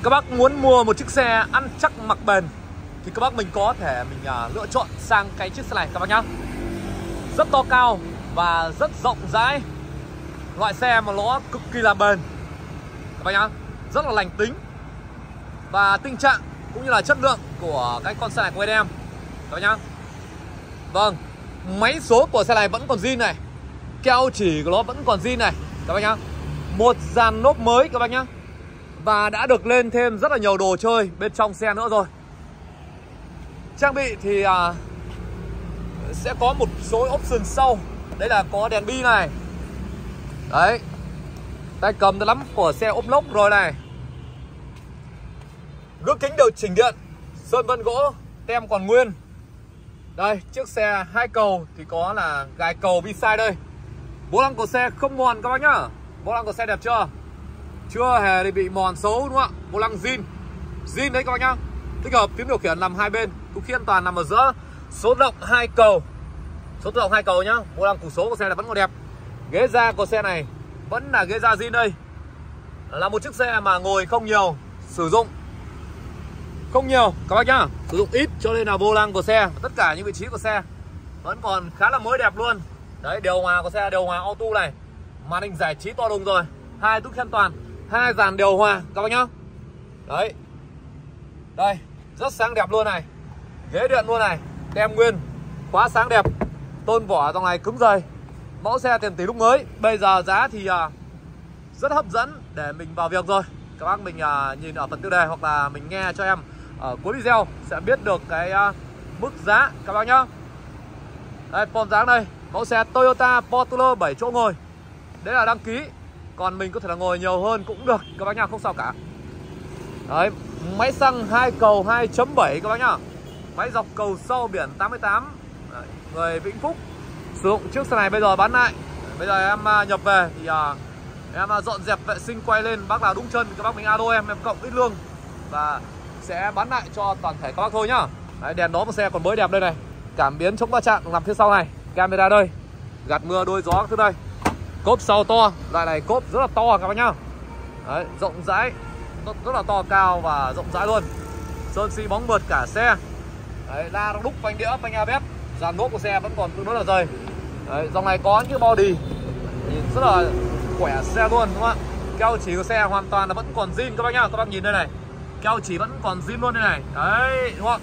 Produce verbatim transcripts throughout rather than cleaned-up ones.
các bác muốn mua một chiếc xe ăn chắc mặc bền thì các bác mình có thể mình uh, lựa chọn sang cái chiếc xe này các bác nhá. Rất to cao và rất rộng rãi. Loại xe mà nó cực kỳ là bền các bác nhá. Rất là lành tính. Và tình trạng cũng như là chất lượng của cái con xe này của bên em các bác nhá. Vâng, máy số của xe này vẫn còn zin này, keo chỉ của nó vẫn còn zin này các bác nhá. Một dàn lốp mới các bác nhá. Và đã được lên thêm rất là nhiều đồ chơi bên trong xe nữa rồi. Trang bị thì à, sẽ có một số option sau. Đấy là có đèn bi này. Đấy, tay cầm được lắm của xe ốp lốc rồi này. Gương kính điều chỉnh điện, sơn vân gỗ, tem còn nguyên. Đây, chiếc xe hai cầu thì có là gài cầu bi-side đây. Vô lăng của xe không mòn các bác nhá. Vô lăng của xe đẹp chưa? Chưa hề bị mòn xấu đúng không ạ? Vô lăng zin. Zin đấy các bác nhá. Tích hợp phím điều khiển nằm hai bên, túi khí an toàn nằm ở giữa. Số động hai cầu. Số tự động hai cầu nhá. Vô lăng củ số của xe này vẫn còn đẹp. Ghế da của xe này vẫn là ghế da zin đây. Là một chiếc xe mà ngồi không nhiều, sử dụng không nhiều các bác nhá, sử dụng ít cho nên là vô lăng của xe, tất cả những vị trí của xe vẫn còn khá là mới đẹp luôn. Đấy, điều hòa của xe điều hòa auto này, màn hình giải trí to đùng rồi, hai túi khí an toàn, hai dàn điều hòa các bác nhá. Đấy, đây rất sáng đẹp luôn này, ghế điện luôn này, tem nguyên, khóa sáng đẹp, tôn vỏ dòng này cứng dày. Mẫu xe tiền tỷ lúc mới, bây giờ giá thì uh, rất hấp dẫn để mình vào việc rồi. Các bác mình uh, nhìn ở phần tiêu đề hoặc là mình nghe cho em ở cuối video sẽ biết được cái uh, mức giá các bác nhá. Đây, form dáng đây, mẫu xe Toyota Portfolio bảy chỗ ngồi. Đấy là đăng ký, còn mình có thể là ngồi nhiều hơn cũng được các bác nhá, không sao cả. Đấy, máy xăng hai cầu hai chấm bảy các bác nhá. Máy dọc cầu sau biển tám mươi tám. Đấy, người Vĩnh Phúc sử dụng chiếc xe này bây giờ bán lại. Bây giờ em uh, nhập về thì uh, em uh, dọn dẹp vệ sinh quay lên, bác nào đúng chân các bác mình alo em, em cộng ít lương và sẽ bán lại cho toàn thể các bác thôi nhá. Đấy, đèn đóm của xe còn mới đẹp đây này, cảm biến chống va chạm nằm phía sau này, camera đây, gạt mưa đôi gió các thứ đây. Cốp sau to, loại này cốp rất là to các bác nhá. Đấy, rộng rãi, rất, rất là to cao và rộng rãi luôn. Sơn xi bóng mượt cả xe. Đấy, la đúc phanh đĩa, phanh a bê ét, dàn lốp của xe vẫn còn tương đối là dày. Đấy, dòng này có những body nhìn rất là khỏe xe luôn đúng không ạ? Keo chỉ của xe hoàn toàn là vẫn còn zin các bác nhá, các bác nhìn đây này, keo chỉ vẫn còn zin luôn đây này. Đấy, đúng không?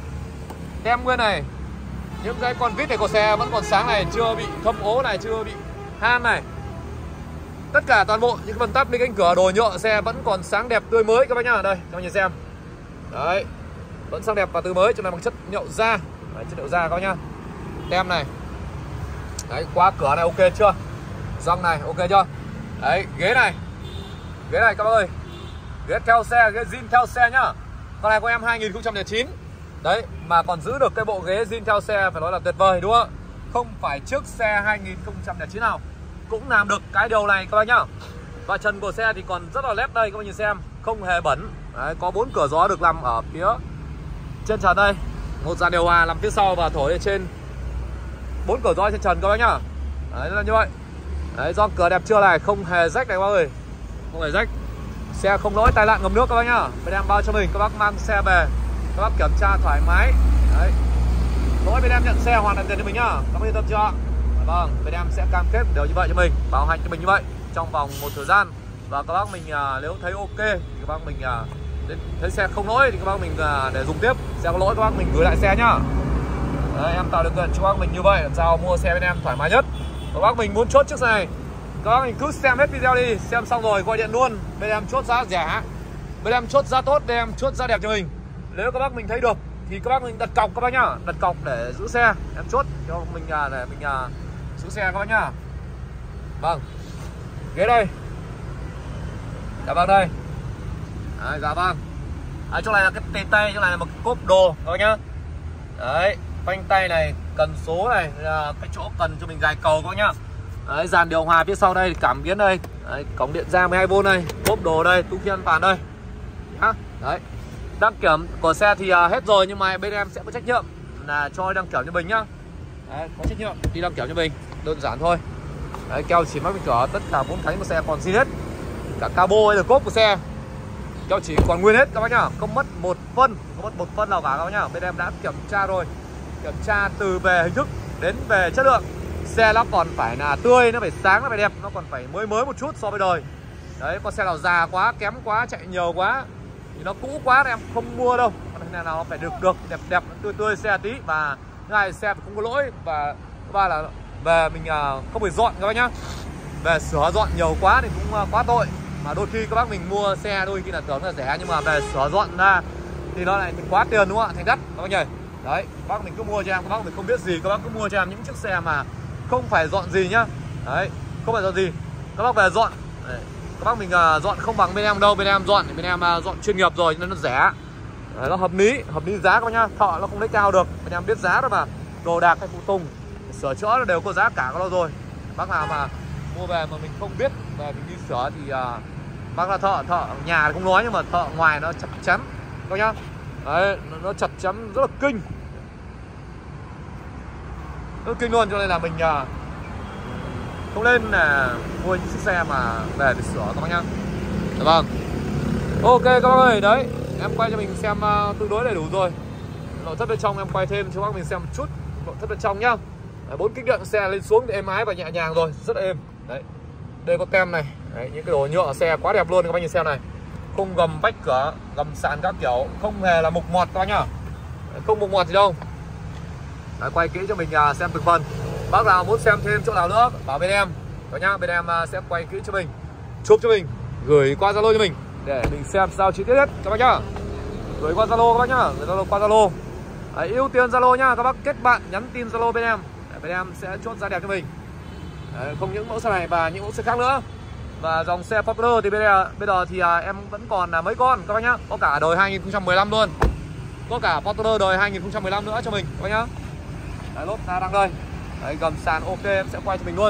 Tem nguyên này, những cái con vít này của xe vẫn còn sáng này, chưa bị thâm ố này, chưa bị han này. Tất cả toàn bộ những phần tắp, cánh cửa, đồ nhựa xe vẫn còn sáng đẹp tươi mới các bác nhá. Đây, các bác nhìn xem. Đấy, vẫn sáng đẹp và tươi mới, cho nên bằng chất nhựa da. Đấy, chất liệu da các bác nhá. Tem này. Đấy, khóa cửa này ok chưa? Răng này ok chưa? Đấy, ghế này. Ghế này các bác ơi. Ghế theo xe, ghế zin theo xe nhá. Con này của em hai nghìn không trăm lẻ chín. Đấy, mà còn giữ được cái bộ ghế zin theo xe phải nói là tuyệt vời đúng không ạ? Không phải chiếc xe hai nghìn không trăm lẻ chín nào cũng làm được cái điều này các bác nhá. Và trần của xe thì còn rất là nét đây các bác nhìn xem, không hề bẩn. Đấy, có bốn cửa gió được làm ở phía trên trần đây. Một dàn điều hòa làm phía sau và thổi lên trên bốn cửa gió trên trần các bác nhá. Đấy là như vậy. Đấy, do cửa đẹp chưa này, không hề rách này các bác ơi. Không hề rách. Xe không lỗi tai nạn ngầm nước các bác nhá. Bên em bao cho mình, các bác mang xe về, các bác kiểm tra thoải mái. Đấy, lỗi bên em nhận xe hoàn lại tiền cho mình nhá, các bác yên tâm chưa? Vâng, bên em sẽ cam kết đều như vậy cho mình, bảo hành cho mình như vậy trong vòng một thời gian. Và các bác mình à, nếu thấy ok thì các bác mình à, thấy xe không lỗi thì các bác mình à, để dùng tiếp. Xe có lỗi các bác mình gửi lại xe nhá. Đấy, em tạo điều kiện cho các bác mình như vậy, làm sao mua xe bên em thoải mái nhất. Các bác mình muốn chốt chiếc xe này, các bác mình cứ xem hết video đi, xem xong rồi gọi điện luôn. Bên em chốt giá rẻ, bên em chốt giá tốt, bên em chốt giá đẹp cho mình. Nếu các bác mình thấy được thì các bác mình đặt cọc các bác nhá, đặt cọc để giữ xe, em chốt cho mình à, để mình à, giữ xe các bác nhá. Vâng, ghế đây, dạ vâng đây. Đấy, dạ vâng. À, chỗ này là cái tê tay, chỗ này là một cái cốp đồ các bác nhá. Đấy, phanh tay này, cần số này, là cái chỗ cần cho mình gài cầu các bác nhá. Đấy, dàn điều hòa phía sau đây, cảm biến đây. Đấy, cổng điện ra mười hai vôn đây, cốp đồ đây, túi khí an toàn đây. Nhá. Đấy. Đăng kiểm của xe thì uh, hết rồi, nhưng mà bên em sẽ có trách nhiệm là cho đăng kiểm cho mình nhá. Đấy, có trách nhiệm đi đăng kiểm cho mình, đơn giản thôi. Đấy, keo chỉ mắc bên cửa, tất cả bốn cánh của xe còn zin hết, cả cabo hay là cốp của xe keo chỉ còn nguyên hết các bác nhá, không mất một phân, không mất một phân nào cả các bác nhá. Bên em đã kiểm tra rồi, kiểm tra từ về hình thức đến về chất lượng. Xe nó còn phải là tươi, nó phải sáng, nó phải đẹp, nó còn phải mới mới một chút so với đời. Đấy, con xe nào già quá, kém quá, chạy nhiều quá thì nó cũ quá thì em không mua đâu. Con này nào nó phải được được đẹp đẹp, tươi tươi xe tí, và hai xe phải không có lỗi, và thứ ba là về mình không phải dọn các bác nhá. Về sửa dọn nhiều quá thì cũng quá tội. Mà đôi khi các bác mình mua xe đôi khi là tưởng là rẻ, nhưng mà về sửa dọn ra thì nó lại quá tiền đúng không ạ, thành đắt các bác nhỉ. Đấy, các bác mình cứ mua cho em, các bác mình không biết gì, các bác cứ mua cho em những chiếc xe mà không phải dọn gì nhá. Đấy, không phải dọn gì, các bác về dọn. Đấy, các bác mình uh, dọn không bằng bên em đâu, bên em dọn thì bên em uh, dọn chuyên nghiệp rồi nên nó rẻ. Đấy, nó hợp lý, hợp lý giá các bác nhá. Thợ nó không lấy cao được, bên em biết giá đó mà. Đồ đạc hay phụ tùng, sửa chữa nó đều có giá cả của nó rồi. Bác nào mà mua về mà mình không biết về mình đi sửa thì uh, bác là thợ, thợ nhà thì không nói, nhưng mà thợ ngoài nó chặt chắn các nhá. Đấy, nó, nó chặt chắn rất là kinh, rất là kinh luôn, cho nên là mình uh, không nên là mua những chiếc xe mà về để sửa các bác nhá. Được vâng. Ok các bác ơi, đấy em quay cho mình xem uh, tương đối đầy đủ rồi. Nội thất bên trong em quay thêm cho bác mình xem một chút nội thất bên trong nhá. Bốn kích điện xe lên xuống thì êm ái và nhẹ nhàng rồi, rất là êm. Đấy, đây có tem này. Đấy, những cái đồ nhựa xe quá đẹp luôn các bác nhìn xem này. Không gầm vách cửa, gầm sàn các kiểu, không hề là mục mọt các bác nhá. Không mục mọt gì đâu. Đấy, quay kỹ cho mình uh, xem từng phần. Bác nào muốn xem thêm chỗ nào nữa bảo bên em đó nhá, bên em uh, sẽ quay kỹ cho mình, chụp cho mình, gửi qua Zalo cho mình để mình xem sao chi tiết hết các bác nhá. Gửi qua Zalo các bác nhá, gửi Zalo qua Zalo. Đấy, ưu tiên Zalo nhá, các bác kết bạn nhắn tin Zalo bên em để bên em sẽ chốt giá đẹp cho mình. Đấy, không những mẫu xe này và những mẫu xe khác nữa. Và dòng xe Popular thì bây giờ, bây giờ thì à, em vẫn còn là mấy con các bác nhá. Có cả đời hai nghìn không trăm mười lăm luôn. Có cả Popular đời hai nghìn không trăm mười lăm nữa cho mình các bác nhá. Đấy, lốp đang đây. Đấy, gầm sàn ok em sẽ quay cho mình luôn.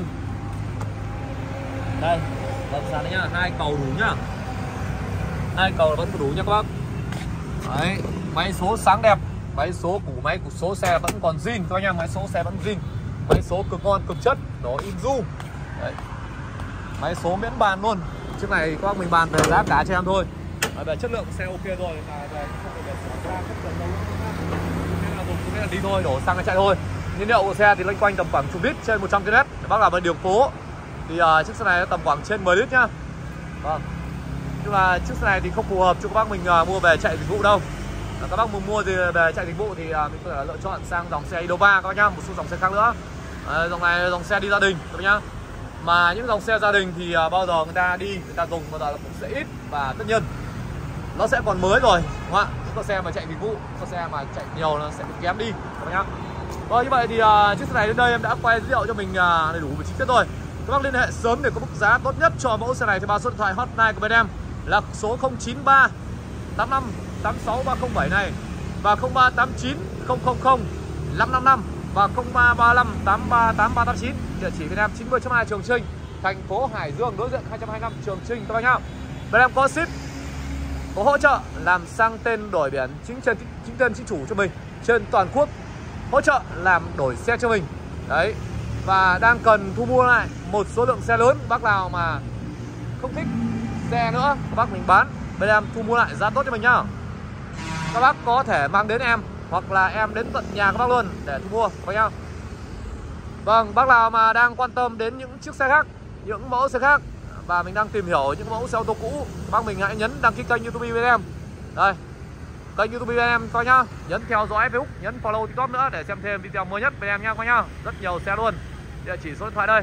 Đây, gầm sàn đấy nhá, hai cầu đủ nhá. Hai cầu là vẫn đủ nha các bác. Đấy, máy số sáng đẹp, máy số củ máy của số xe vẫn còn zin các bác nhá, máy số xe vẫn zin. Máy số cực ngon, cực chất, nó in du. Đấy, máy số miễn bàn luôn. Chiếc này các bác mình bàn về giá cả cho em thôi. Đấy, về chất lượng xe ok rồi, là về không phải để sửa ra không cần đâu. Nên là dùng cái là đi thôi, đổ xăng chạy thôi. Nhiên liệu của xe thì loanh quanh tầm khoảng chục lít trên một trăm ki lô mét. Bác nào bên đường phố thì uh, chiếc xe này tầm khoảng trên mười lít nhá. Vâng. Nhưng mà chiếc xe này thì không phù hợp cho các bác mình uh, mua về chạy dịch vụ đâu. À, các bác muốn mua gì về chạy dịch vụ thì uh, mình có thể lựa chọn sang dòng xe Innova các bác nhá, một số dòng xe khác nữa. À, dòng này là dòng xe đi gia đình các bác nhá. Mà những dòng xe gia đình thì uh, bao giờ người ta đi, người ta dùng bao giờ cũng sẽ ít, và tất nhiên nó sẽ còn mới rồi, đúng không ạ? Những con xe mà chạy dịch vụ, con xe mà chạy nhiều nó sẽ bị kém đi các bác nhá. Rồi như vậy thì uh, chiếc xe này đến đây em đã quay giới thiệu cho mình uh, đầy đủ về chi tiết rồi. Các bác liên hệ sớm để có mức giá tốt nhất cho mẫu xe này thì báo số điện thoại hotline của bên em là số không chín ba tám năm tám sáu ba không bảy này, và không ba tám chín không không không năm năm năm và không ba ba năm tám ba tám ba tám chín. Địa chỉ bên em chín mươi hai Trường Chinh, thành phố Hải Dương, đối diện hai trăm hai mươi lăm Trường Chinh các bác nhá. Bên em có ship, có hỗ trợ làm sang tên đổi biển chính tên chính tên chính chủ cho mình trên toàn quốc, hỗ trợ làm đổi xe cho mình. Đấy, và đang cần thu mua lại một số lượng xe lớn. Bác nào mà không thích xe nữa, các bác mình bán, bên em thu mua lại giá tốt cho mình nhá. Các bác có thể mang đến em hoặc là em đến tận nhà các bác luôn để thu mua các bác nhá. Vâng, bác nào mà đang quan tâm đến những chiếc xe khác, những mẫu xe khác, và mình đang tìm hiểu những mẫu xe ô tô cũ, bác mình hãy nhấn đăng ký kênh YouTube bên em. Đây, kênh YouTube bên em coi nhá, nhấn theo dõi Facebook, nhấn follow TikTok nữa để xem thêm video mới nhất bên em nha coi nhá. Rất nhiều xe luôn. Địa chỉ số điện thoại đây.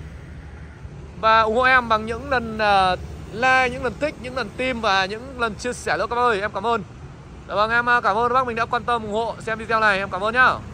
Và ủng hộ em bằng những lần uh, like, những lần thích, những lần tim và những lần chia sẻ nữa các bác ơi, em cảm ơn. Dạ vâng, em cảm ơn bác mình đã quan tâm ủng hộ xem video này, em cảm ơn nhá.